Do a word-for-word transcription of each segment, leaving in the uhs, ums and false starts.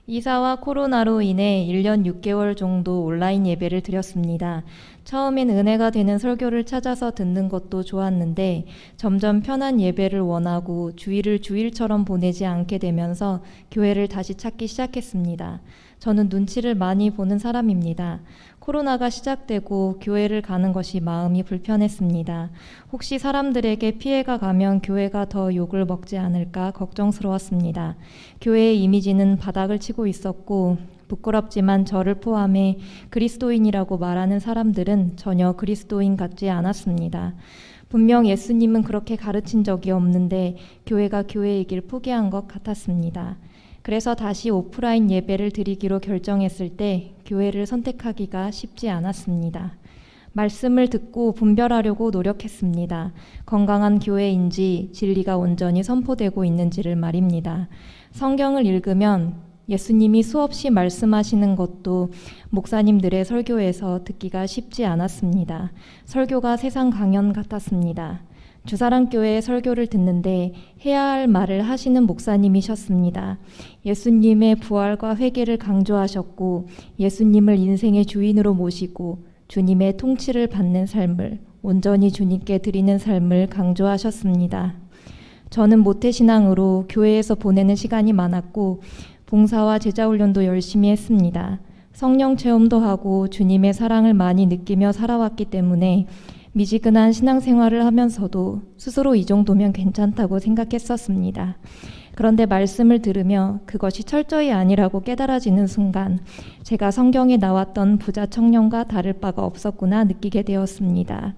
이사와 코로나로 인해 일 년 육 개월 정도 온라인 예배를 드렸습니다. 처음엔 은혜가 되는 설교를 찾아서 듣는 것도 좋았는데 점점 편한 예배를 원하고 주일을 주일처럼 보내지 않게 되면서 교회를 다시 찾기 시작했습니다. 저는 눈치를 많이 보는 사람입니다. 코로나가 시작되고 교회를 가는 것이 마음이 불편했습니다. 혹시 사람들에게 피해가 가면 교회가 더 욕을 먹지 않을까 걱정스러웠습니다. 교회의 이미지는 바닥을 치고 있었고 부끄럽지만 저를 포함해 그리스도인이라고 말하는 사람들은 전혀 그리스도인 같지 않았습니다. 분명 예수님은 그렇게 가르친 적이 없는데 교회가 교회이길 포기한 것 같았습니다. 그래서 다시 오프라인 예배를 드리기로 결정했을 때 교회를 선택하기가 쉽지 않았습니다. 말씀을 듣고 분별하려고 노력했습니다. 건강한 교회인지 진리가 온전히 선포되고 있는지를 말입니다. 성경을 읽으면 예수님이 수없이 말씀하시는 것도 목사님들의 설교에서 듣기가 쉽지 않았습니다. 설교가 세상 강연 같았습니다. 주사랑교회의 설교를 듣는데 해야 할 말을 하시는 목사님이셨습니다. 예수님의 부활과 회개를 강조하셨고 예수님을 인생의 주인으로 모시고 주님의 통치를 받는 삶을 온전히 주님께 드리는 삶을 강조하셨습니다. 저는 모태신앙으로 교회에서 보내는 시간이 많았고 봉사와 제자훈련도 열심히 했습니다. 성령 체험도 하고 주님의 사랑을 많이 느끼며 살아왔기 때문에 미지근한 신앙생활을 하면서도 스스로 이 정도면 괜찮다고 생각했었습니다. 그런데 말씀을 들으며 그것이 철저히 아니라고 깨달아지는 순간 제가 성경에 나왔던 부자 청년과 다를 바가 없었구나 느끼게 되었습니다.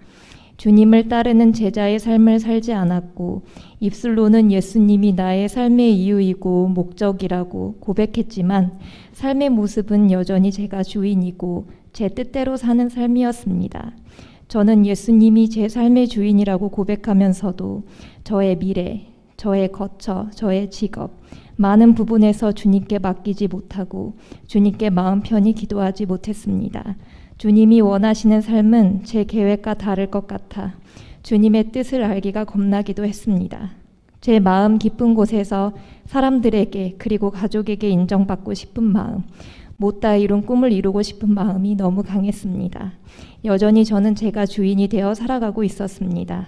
주님을 따르는 제자의 삶을 살지 않았고 입술로는 예수님이 나의 삶의 이유이고 목적이라고 고백했지만 삶의 모습은 여전히 제가 주인이고 제 뜻대로 사는 삶이었습니다. 저는 예수님이 제 삶의 주인이라고 고백하면서도 저의 미래, 저의 거처, 저의 직업, 많은 부분에서 주님께 맡기지 못하고 주님께 마음 편히 기도하지 못했습니다. 주님이 원하시는 삶은 제 계획과 다를 것 같아 주님의 뜻을 알기가 겁나기도 했습니다. 제 마음 깊은 곳에서 사람들에게 그리고 가족에게 인정받고 싶은 마음, 못다 이룬 꿈을 이루고 싶은 마음이 너무 강했습니다. 여전히 저는 제가 주인이 되어 살아가고 있었습니다.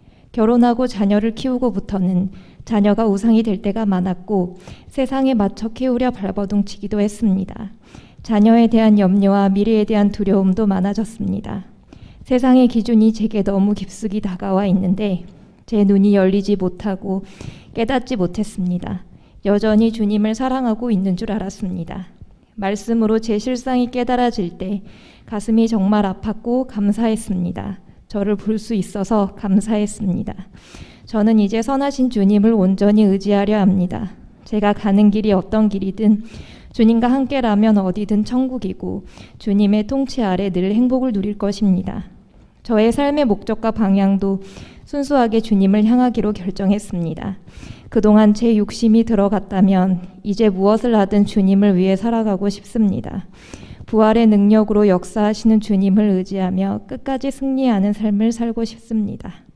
결혼하고 자녀를 키우고부터는 자녀가 우상이 될 때가 많았고 세상에 맞춰 키우려 발버둥치기도 했습니다. 자녀에 대한 염려와 미래에 대한 두려움도 많아졌습니다. 세상의 기준이 제게 너무 깊숙이 다가와 있는데 제 눈이 열리지 못하고 깨닫지 못했습니다. 여전히 주님을 사랑하고 있는 줄 알았습니다. 말씀으로 제 실상이 깨달아질 때 가슴이 정말 아팠고 감사했습니다. 저를 볼 수 있어서 감사했습니다. 저는 이제 선하신 주님을 온전히 의지하려 합니다. 제가 가는 길이 어떤 길이든 주님과 함께라면 어디든 천국이고 주님의 통치 아래 늘 행복을 누릴 것입니다. 저의 삶의 목적과 방향도 순수하게 주님을 향하기로 결정했습니다. 그동안 제 욕심이 들어갔다면 이제 무엇을 하든 주님을 위해 살아가고 싶습니다. 부활의 능력으로 역사하시는 주님을 의지하며 끝까지 승리하는 삶을 살고 싶습니다.